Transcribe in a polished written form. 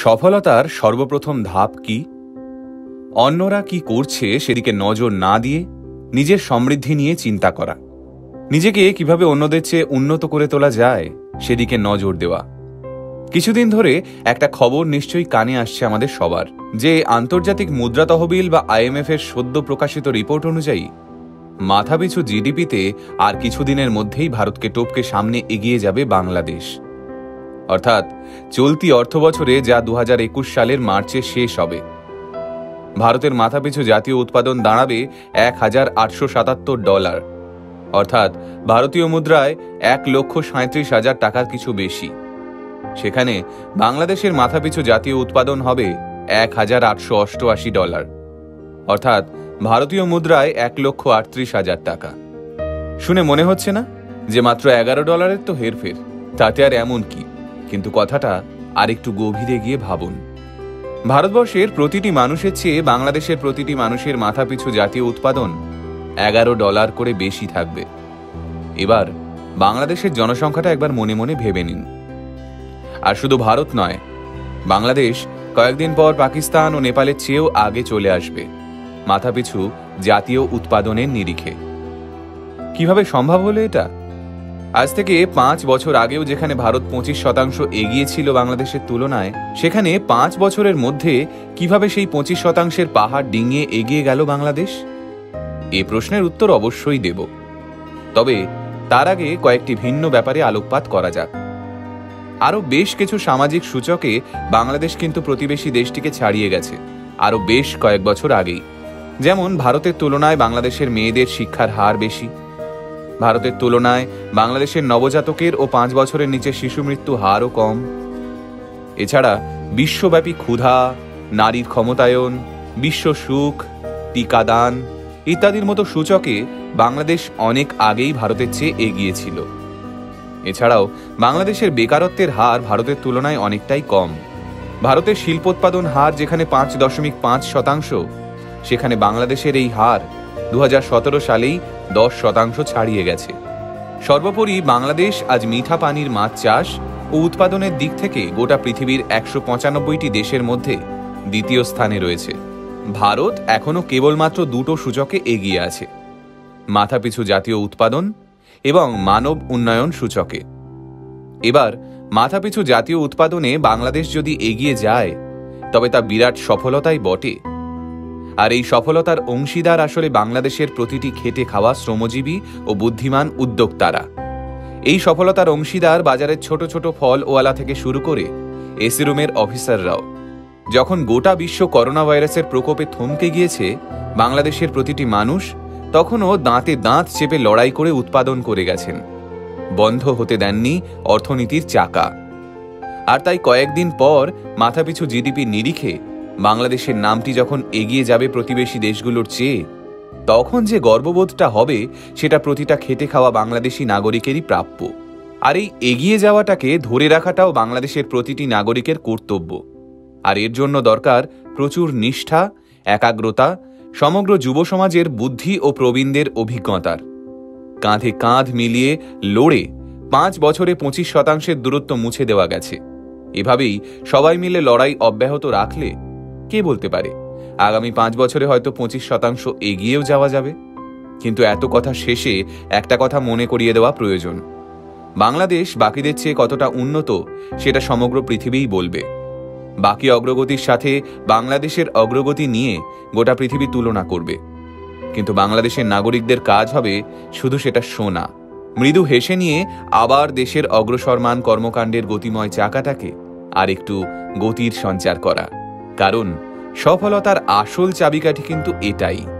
সফলতার সর্বপ্রথম ধাপ কি? অন্যরা কি করছে সেদিকে নজর না দিয়ে নিজের সমৃদ্ধি নিয়ে চিন্তা করা, নিজেকে কিভাবে অন্যদের চেয়ে উন্নত করে তোলা যায় সেদিকে নজর দেওয়া। কিছুদিন ধরে একটা খবর নিশ্চয়ই কানে আসছে আমাদের সবার, যে আন্তর্জাতিক মুদ্রা তহবিল বা IMF এর সদ্য প্রকাশিত রিপোর্ট অনুযায়ী মাথাপিছু জিডিপিতে আর কিছুদিনের মধ্যেই ভারতকে টপকে সামনে এগিয়ে যাবে বাংলাদেশ। অর্থাৎ চলতি অর্থবছরে যা 2021 সালের মার্চে শেষ হবে, ভারতের মাথাপিছু জাতীয় উৎপাদন দাঁড়াবে $1,877, অর্থাৎ ভারতীয় মুদ্রায় 1,37,000 টাকার কিছু বেশি। সেখানে বাংলাদেশের মাথাপিছু জাতীয় উৎপাদন হবে $1,888, অর্থাৎ ভারতীয় মুদ্রায় 1,38,000 টাকা। শুনে মনে হচ্ছে না যে মাত্র $11 তো হেরফের, তাতে আর এমন কি? কিন্তু কথাটা আরেকটু গভীরে গিয়ে ভাবুন। ভারতবর্ষের প্রতিটি মানুষের চেয়ে বাংলাদেশের প্রতিটি মানুষের মাথাপিছু জাতীয় উৎপাদন $11 করে বেশি থাকবে। এবার বাংলাদেশের জনসংখ্যাটা একবার মনে মনে ভেবে নিন। আর শুধু ভারত নয়, বাংলাদেশ কয়েকদিন পর পাকিস্তান ও নেপালের চেয়েও আগে চলে আসবে মাথাপিছু জাতীয় উৎপাদনের নিরিখে। কিভাবে সম্ভব হলো এটা? আজ থেকে 5 বছর আগেও যেখানে ভারত 25% এগিয়ে ছিল বাংলাদেশের তুলনায়, সেখানে 5 বছরের মধ্যে কিভাবে সেই 25%-এর পাহাড় ডিঙিয়ে এগিয়ে গেল বাংলাদেশ? এ প্রশ্নের উত্তর অবশ্যই দেব, তবে তার আগে কয়েকটি ভিন্ন ব্যাপারে আলোকপাত করা যাক। আরও বেশ কিছু সামাজিক সূচকে বাংলাদেশ কিন্তু প্রতিবেশী দেশটিকে ছাড়িয়ে গেছে আরও বেশ কয়েক বছর আগেই। যেমন ভারতের তুলনায় বাংলাদেশের মেয়েদের শিক্ষার হার বেশি, ভারতের তুলনায় বাংলাদেশের নবজাতকের ও 5 বছরের নিচে শিশু মৃত্যু হারও কম। এছাড়া বিশ্বব্যাপী ক্ষুধা, নারীর ক্ষমতায়ন, বিশ্ব সুখ, টিকাদান ইত্যাদির মতো সূচকে বাংলাদেশ অনেক আগেই ভারতের চেয়ে এগিয়ে ছিল। এছাড়াও বাংলাদেশের বেকারত্বের হার ভারতের তুলনায় অনেকটাই কম। ভারতের শিল্পোৎপাদন হার যেখানে 5.5%, সেখানে বাংলাদেশের এই হার 2017 সালেই 10% ছাড়িয়ে গেছে। সর্বোপরি বাংলাদেশ আজ মিঠা পানির মাছ চাষ ও উৎপাদনের দিক থেকে গোটা পৃথিবীর 195টি দেশের মধ্যে দ্বিতীয় স্থানে রয়েছে। ভারত এখনও কেবলমাত্র দুটো সূচকে এগিয়ে আছে, মাথাপিছু জাতীয় উৎপাদন এবং মানব উন্নয়ন সূচকে। এবার মাথাপিছু জাতীয় উৎপাদনে বাংলাদেশ যদি এগিয়ে যায় তবে তা বিরাট সফলতাই বটে। আর এই সফলতার অংশীদার আসলে বাংলাদেশের প্রতিটি খেটে খাওয়া শ্রমজীবী ও বুদ্ধিমান উদ্যোক্তারা। এই সফলতার অংশীদার বাজারের ছোট ছোট ফলওয়ালা থেকে শুরু করে এসি রুমের অফিসাররাও। যখন গোটা বিশ্ব করোনা ভাইরাসের প্রকোপে থমকে গিয়েছে, বাংলাদেশের প্রতিটি মানুষ তখনও দাঁতে দাঁত চেপে লড়াই করে উৎপাদন করে গেছেন, বন্ধ হতে দেননি অর্থনীতির চাকা। আর তাই কয়েকদিন পর মাথাপিছু জিডিপির নিরিখে বাংলাদেশের নামটি যখন এগিয়ে যাবে প্রতিবেশী দেশগুলোর চেয়ে, তখন যে গর্ববোধটা হবে সেটা প্রতিটা খেটে খাওয়া বাংলাদেশি নাগরিকেরই প্রাপ্য। আর এই এগিয়ে যাওয়াটাকে ধরে রাখাটাও বাংলাদেশের প্রতিটি নাগরিকের কর্তব্য। আর এর জন্য দরকার প্রচুর নিষ্ঠা, একাগ্রতা, সমগ্র যুব সমাজের বুদ্ধি ও প্রবীণদের অভিজ্ঞতার। কাঁধে কাঁধ মিলিয়ে লড়ে 5 বছরে 25%-এর দূরত্ব মুছে দেওয়া গেছে। এভাবেই সবাই মিলে লড়াই অব্যাহত রাখলে কে বলতে পারে আগামী 5 বছরে হয়তো 25% এগিয়েও যাওয়া যাবে। কিন্তু এত কথা শেষে একটা কথা মনে করিয়ে দেওয়া প্রয়োজন, বাংলাদেশ বাকিদের চেয়ে কতটা উন্নত সেটা সমগ্র পৃথিবীই বলবে। বাকি অগ্রগতির সাথে বাংলাদেশের অগ্রগতি নিয়ে গোটা পৃথিবী তুলনা করবে, কিন্তু বাংলাদেশের নাগরিকদের কাজ হবে শুধু সেটা শোনা, মৃদু হেসে নিয়ে আবার দেশের অগ্রসরমান কর্মকাণ্ডের গতিময় চাকাটাকে আর একটু গতির সঞ্চার করা। কারণ সফলতার আসল চাবিকাঠি কিন্তু এটাই।